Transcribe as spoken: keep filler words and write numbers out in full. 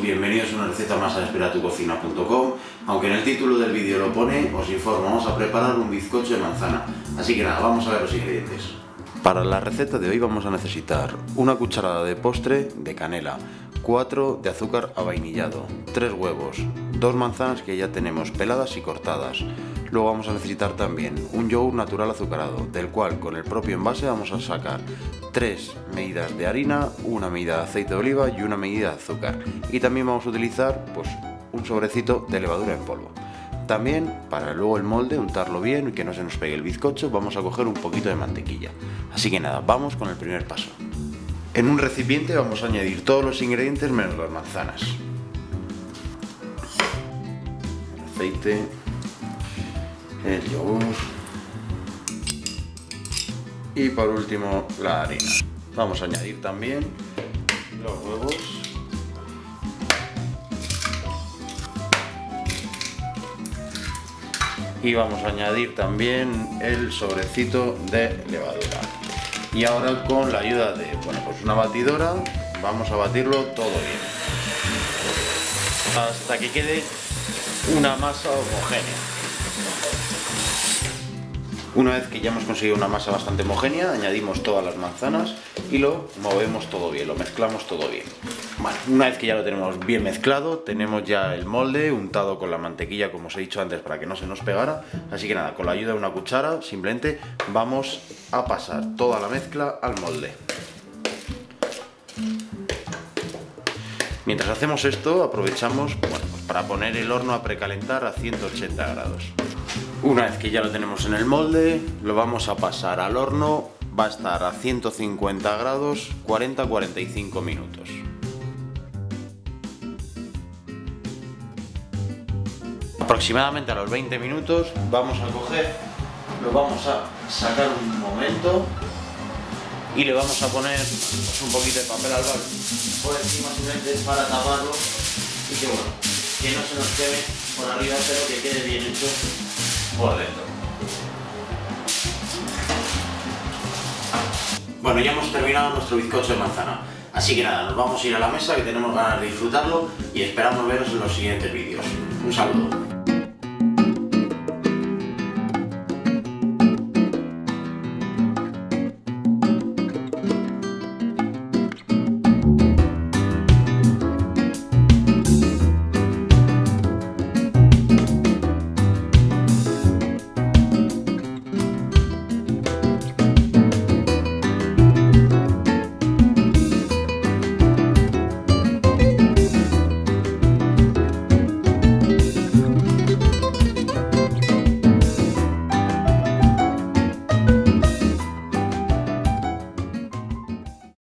bienvenidos a una receta más a espera tu cocina punto com. Aunque en el título del vídeo lo pone, os informo, vamos a preparar un bizcocho de manzana. Así que nada, vamos a ver los ingredientes. Para la receta de hoy vamos a necesitar una cucharada de postre de canela, cuatro de azúcar avainillado, tres huevos, dos manzanas que ya tenemos peladas y cortadas. Luego vamos a necesitar también un yogur natural azucarado, del cual con el propio envase vamos a sacar tres medidas de harina, una medida de aceite de oliva y una medida de azúcar. Y también vamos a utilizar pues, un sobrecito de levadura en polvo. También, para luego el molde, untarlo bien y que no se nos pegue el bizcocho, vamos a coger un poquito de mantequilla. Así que nada, vamos con el primer paso. En un recipiente vamos a añadir todos los ingredientes menos las manzanas. El aceite, el yogur y por último la harina. Vamos a añadir también los huevos. Y vamos a añadir también el sobrecito de levadura. Y ahora con la ayuda de bueno, pues una batidora vamos a batirlo todo bien. Hasta que quede una masa homogénea. Una vez que ya hemos conseguido una masa bastante homogénea, añadimos todas las manzanas y lo movemos todo bien, lo mezclamos todo bien. Vale, una vez que ya lo tenemos bien mezclado, tenemos ya el molde untado con la mantequilla, como os he dicho antes, para que no se nos pegara. Así que nada, con la ayuda de una cuchara, simplemente vamos a pasar toda la mezcla al molde. Mientras hacemos esto, aprovechamos bueno, pues para poner el horno a precalentar a ciento ochenta grados. Una vez que ya lo tenemos en el molde, lo vamos a pasar al horno. Va a estar a ciento cincuenta grados, cuarenta a cuarenta y cinco minutos. Aproximadamente a los veinte minutos vamos a coger, lo vamos a sacar un momento y le vamos a poner pues, un poquito de papel albal por encima, simplemente para taparlo y que bueno, que no se nos quede por arriba, pero que quede bien hecho por dentro. Bueno, ya hemos terminado nuestro bizcocho de manzana, así que nada, nos vamos a ir a la mesa, que tenemos ganas de disfrutarlo y esperamos veros en los siguientes vídeos. Un saludo.